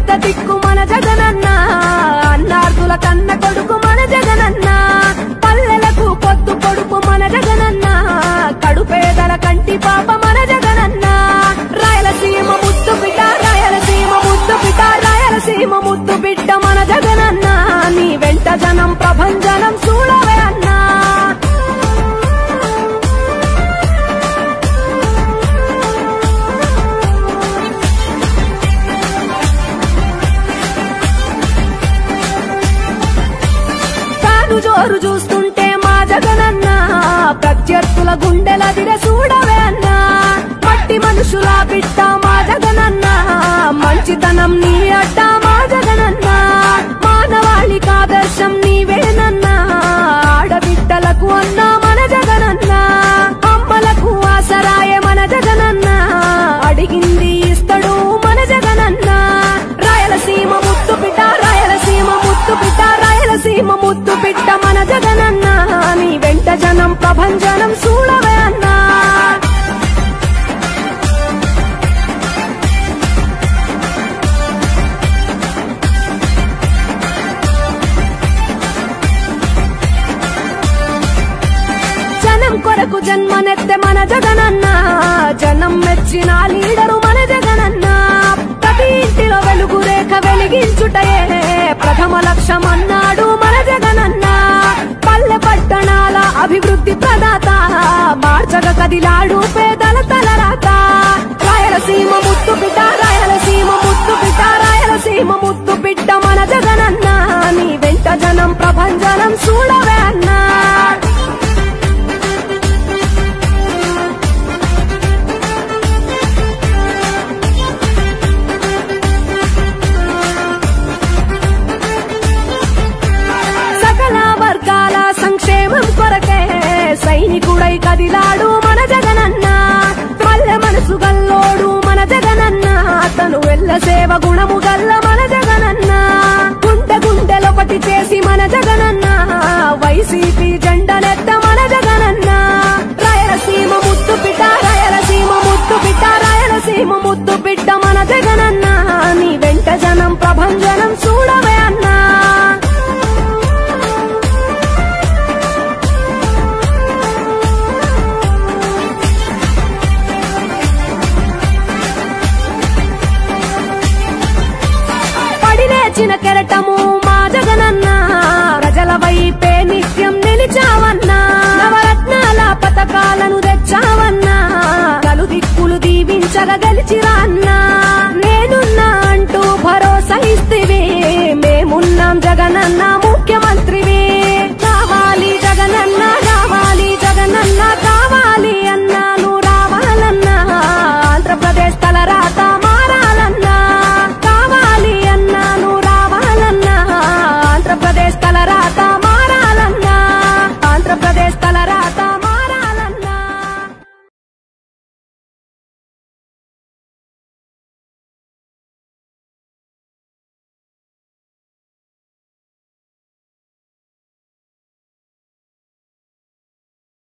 పెద్ద దిక్కు మన జగనన్న, అన్నార్థుల కన్న కొడుకు మన జగనన్న, పల్లెలకు పొద్దు పొడుపు మన జగనన్న, కడుపేదల కంటి పాప మన జగనన్న. రాయలసీమ ముద్దు బిడ్డ, రాయలసీమ ముద్దు బిడ్డ, రాయలసీమ ముద్దు బిడ్డ మన జగనన్న, నీ వెంట జనం ప్రభంజనం చూడవే అన్నా. జోరు చూస్తుంటే మా జగనన్న, ప్రత్యర్థుల గుండెలదిరే చూడవే అన్నా. మట్టి మనుషుల బిడ్డ మా జగనన్న, మంచితనం నీ అడ్డ మా జగనన్న, మానవాళికి ఆదర్శం నీవేనన్నా. ఆడబిడ్డలకు అన్నా మన జగనన్న, అమ్మలకు ఆసరాయే మన జగనన్న, అడిగింది ఇస్తడు మన జగనన్న. రాయలసీమ ముద్దు బిడ్డ, రాయలసీమ ముద్దు బిడ్డ, రాయలసీమ ముద్దు బిడ్డ మన జగనన్న, నీ వెంట జనం ప్రభంజనం చూడవే అన్నా. జనం కొరకు జన్మనెత్తే మన జగనన్న, జనం మెచ్చిన లీడరు మన జగనన్న. ప్రతి ఇంటిలో వెలుగు రేఖ వెలిగించుటయే ప్రథమ లక్ష్యం అన్నాడు మన జగనన్న. పల్లె పట్టణాల అభివృద్ధి ప్రదాత, మార్చగ కదిలాడు పేదల తలరాత. రాయలసీమ ముద్దు బిడ్డ, రాయలసీమ ముద్దు బిడ్డ, రాయలసీమ ముద్దు బిడ్డ మన జగనన్న, నీ వెంట జనం ప్రభంజనం చూడవే అన్నా. సంక్షేమం కొరకే సైనికుడై కదిలాడు మన జగనన్న. పల్లె మనసు గల్లోడు మన జగనన్న, అతను వెళ్ళ సేవ గుణము గల్ల మన జగనన్న. గుండె గుండెలొకటి చేసి మన జగనన్న, వైసీపీ జెండనెత్త మన జగనన్న. రాయలసీమ ముద్దు బిడ్డ, రాయలసీమ ముద్దు బిడ్డ, రాయలసీమ ముద్దు బిడ్డ మన జగనన్న, నీ వెంట జనం ప్రభంజనం చూడవే అన్నా. చిన్న కెరటము మా జగనన్న, ప్రజల వైపే నిత్యం నిలిచావన్నా. నవరత్నాల పథకాలను తెచ్చావన్నా, కలు దిక్కులు దీవించగా గెలిచిరా అన్నా. నేనున్నా అంటూ భరోసా ఇస్తివి, మేమున్నాం జగనన్న